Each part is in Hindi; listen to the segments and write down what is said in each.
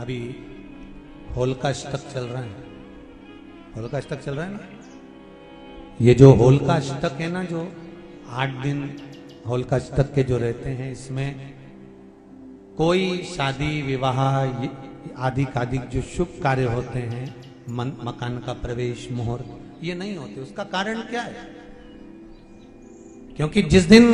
अभी होलिकाष्टक चल रहा है, होलिकाष्टक चल रहा है ना। ये जो होलिकाष्टक है ना, जो 8 दिन होलिकाष्टक के जो रहते हैं, इसमें कोई शादी विवाह आदि कादिक जो शुभ कार्य होते हैं, मकान का प्रवेश मुहूर्त, ये नहीं होते। उसका कारण क्या है? क्योंकि जिस दिन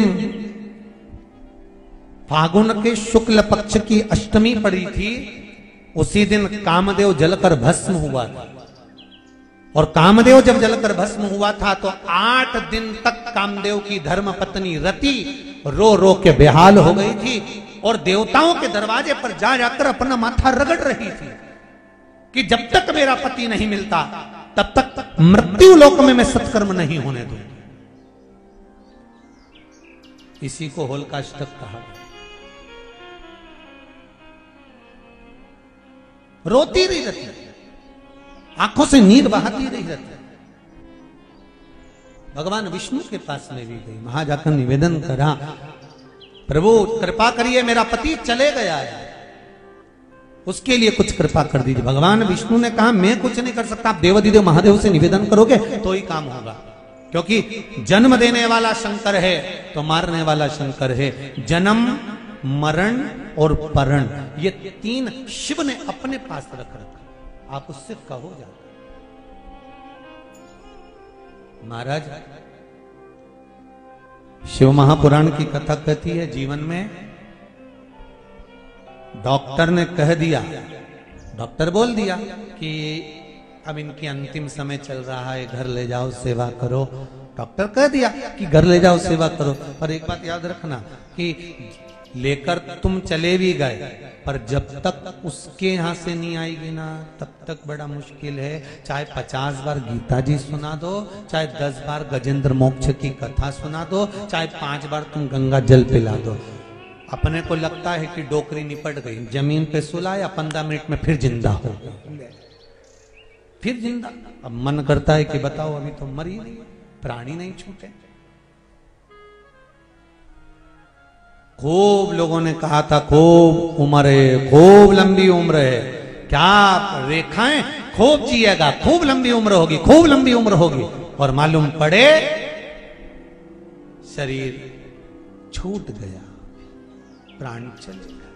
फागुन के शुक्ल पक्ष की अष्टमी पड़ी थी, उसी दिन कामदेव जलकर भस्म हुआ था। और कामदेव जब जलकर भस्म हुआ था तो 8 दिन तक कामदेव की धर्म पत्नी रति रो रो के बेहाल हो गई थी और देवताओं के दरवाजे पर जा जाकर अपना माथा रगड़ रही थी कि जब तक मेरा पति नहीं मिलता तब तक मृत्यु लोक में मैं सत्कर्म नहीं होने दूं। इसी को होलिकाष्टक कहा। रोती रही रहती, आंखों से नीर बहाती रही रहती। भगवान विष्णु के पास में भी गई, वहां जाकर निवेदन करा, प्रभु कृपा करिए, मेरा पति चले गया है, उसके लिए कुछ कृपा कर दीजिए। भगवान विष्णु ने कहा, मैं कुछ नहीं कर सकता, आप देवाधिदेव महादेव से निवेदन करोगे तो ही काम होगा, क्योंकि जन्म देने वाला शंकर है तो मारने वाला शंकर है। जन्म, मरण और परण, ये 3 शिव ने अपने पास रख रखा, आप उससे कहो जाकर। महाराज, शिव महापुराण की कथा कहती है, जीवन में डॉक्टर ने कह दिया, डॉक्टर बोल दिया कि अब इनकी अंतिम समय चल रहा है, घर ले जाओ सेवा करो। डॉक्टर कह दिया कि घर ले जाओ सेवा करो, पर एक बात याद रखना कि लेकर तुम चले भी गए, पर जब तक उसके यहां से नहीं आएगी ना, तब तक बड़ा मुश्किल है। चाहे 50 बार गीता जी सुना दो, चाहे 10 बार गजेंद्र मोक्ष की कथा सुना दो, चाहे 5 बार तुम गंगा जल पिला दो, अपने को लगता है कि डोकरी निपट गई, जमीन पे सुलाया, 15 मिनट में फिर जिंदा हो गया, फिर जिंदा। अब मन करता है कि बताओ, अभी तो मर ही नहीं, प्राणी नहीं छूटे। खूब लोगों ने कहा था, खूब उम्र है, खूब लंबी उम्र है, क्या रेखाएं, खूब जिएगा, खूब लंबी उम्र होगी, खूब लंबी उम्र होगी, और मालूम पड़े शरीर छूट गया, प्राण चल गया।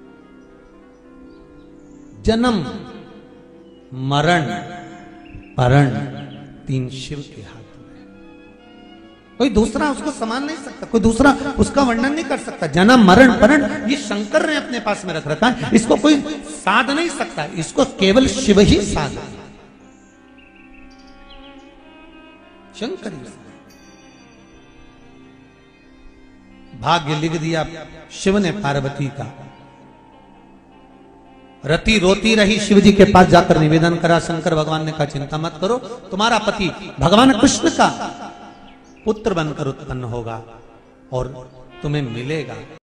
जन्म, मरण, परण 3 शिव के हाथ में, कोई दूसरा उसको संभाल नहीं सकता, कोई दूसरा उसका वर्णन नहीं कर सकता। जन्म, मरण, परण ये शंकर ने अपने पास में रख रखा है, इसको कोई साध नहीं सकता, इसको केवल शिव ही साध, शंकर ही। भाग्य लिख दिया शिव ने पार्वती का। रति रोती रही, शिव जी के पास जाकर निवेदन करा। शंकर भगवान ने कहा, चिंता मत करो, तुम्हारा पति भगवान कृष्ण का पुत्र बनकर उत्पन्न होगा और तुम्हें मिलेगा।